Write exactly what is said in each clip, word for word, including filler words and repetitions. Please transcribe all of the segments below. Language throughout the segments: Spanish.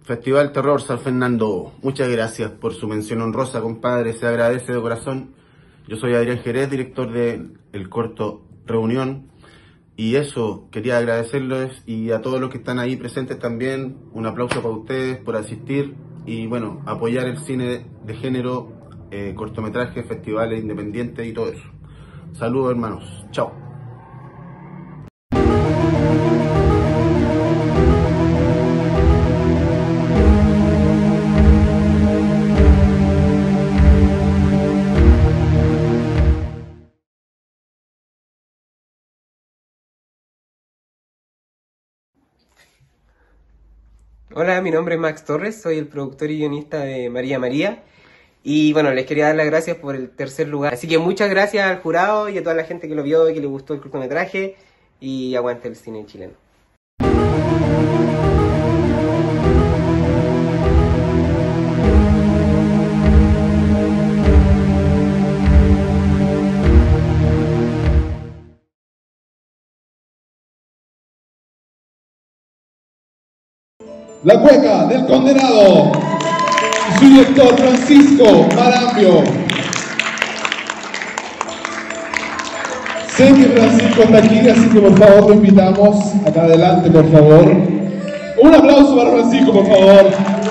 Festival Terror San Fernando, muchas gracias por su mención honrosa, compadre, se agradece de corazón. Yo soy Adrián Jerez, director de el corto Reunión, y eso, quería agradecerles y a todos los que están ahí presentes también, un aplauso para ustedes por asistir y bueno, apoyar el cine de género, eh, cortometrajes, festivales independientes y todo eso. Saludos hermanos, chao. Hola, mi nombre es Max Torres, soy el productor y guionista de María María. Y bueno, les quería dar las gracias por el tercer lugar. Así que muchas gracias al jurado y a toda la gente que lo vio y que le gustó el cortometraje. Y aguante el cine chileno. La Cueca del Condenado y su director Francisco Marambio. Sé que Francisco está aquí, así que por favor lo invitamos acá adelante, por favor. Un aplauso para Francisco, por favor.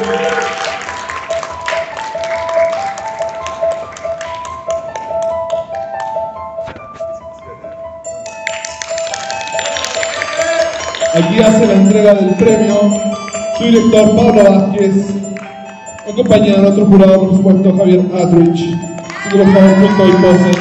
Aquí hace la entrega del premio su director Pablo Vázquez, en compañía de nuestro jurado, por supuesto, Javier Atrich. Así que por favor, punto y pose.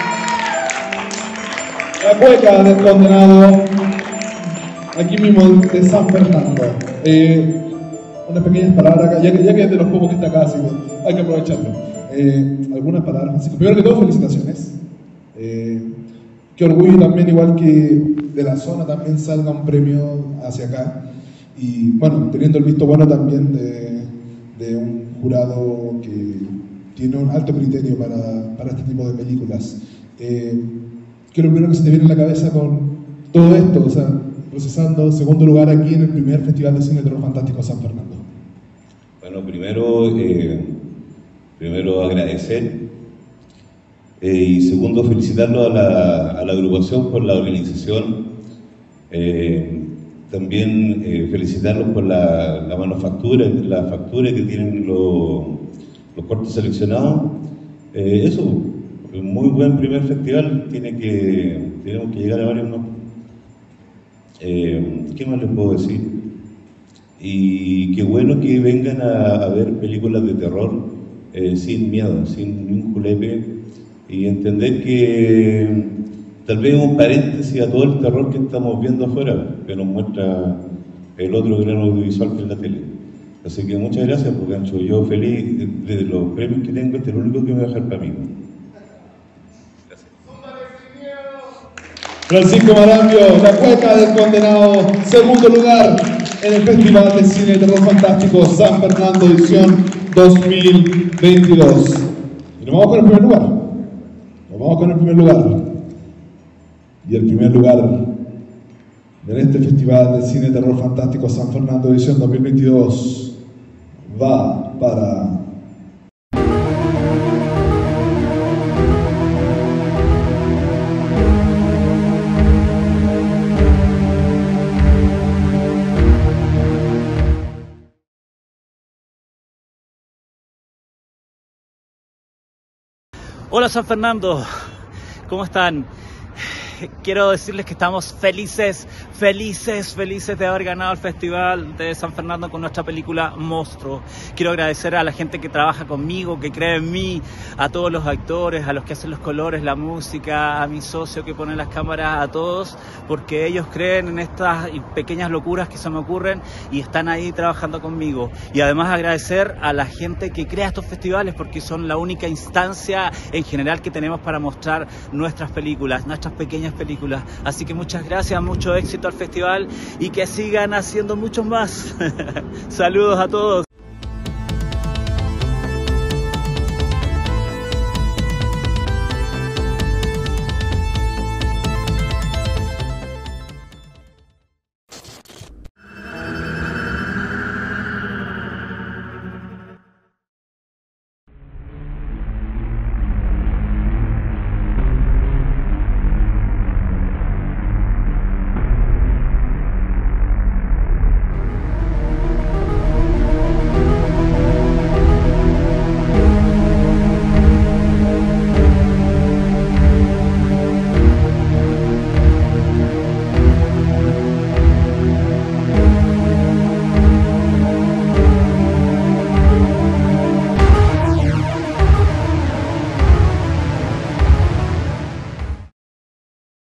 La Cueca del Condenado, aquí mismo de San Fernando. Eh, unas pequeñas palabras acá, ya que, ya que es de los pocos que está acá, así que hay que aprovecharlo. Eh, algunas palabras, Francisco. Primero que todo, felicitaciones. Eh, qué orgullo también, igual que de la zona, también salga un premio hacia acá. Y bueno, teniendo el visto bueno también de, de un jurado que tiene un alto criterio para, para este tipo de películas. Eh, ¿Qué es lo primero que se te viene en la cabeza con todo esto? O sea, procesando segundo lugar aquí en el primer Festival de Cine de Terror Fantástico San Fernando. Bueno, primero, eh, primero agradecer eh, y segundo felicitarlo a la, a la agrupación por la organización. Eh, También eh, felicitarlos por la, la manufactura, la factura que tienen los, los cortos seleccionados. Eh, eso, un muy buen primer festival, tiene que, tenemos que llegar a varios más. Eh, ¿Qué más les puedo decir? Y qué bueno que vengan a, a ver películas de terror eh, sin miedo, sin ningún julepe, y entender que tal vez un paréntesis a todo el terror que estamos viendo afuera, que nos muestra el otro gran audiovisual que es la tele. Así que muchas gracias, porque Ancho, yo feliz de, de los premios que tengo, este es el único que me va a dejar para mí. Gracias. Francisco Marambio, La Cueca del Condenado, segundo lugar en el Festival de Cine de Terror Fantástico San Fernando, edición dos mil veintidós. Y nos vamos con el primer lugar. Nos vamos con el primer lugar. Y el primer lugar en este Festival de Cine Terror Fantástico San Fernando edición dos mil veintidós va para... Hola San Fernando, ¿cómo están? Quiero decirles que estamos felices, felices, felices de haber ganado el Festival de San Fernando con nuestra película Monstruo. Quiero agradecer a la gente que trabaja conmigo, que cree en mí, a todos los actores, a los que hacen los colores, la música, a mi socio que pone las cámaras, a todos, porque ellos creen en estas pequeñas locuras que se me ocurren y están ahí trabajando conmigo. Y además agradecer a la gente que crea estos festivales, porque son la única instancia en general que tenemos para mostrar nuestras películas, nuestras pequeñas películas. Así que muchas gracias, mucho éxito al festival y que sigan haciendo muchos más. Saludos a todos.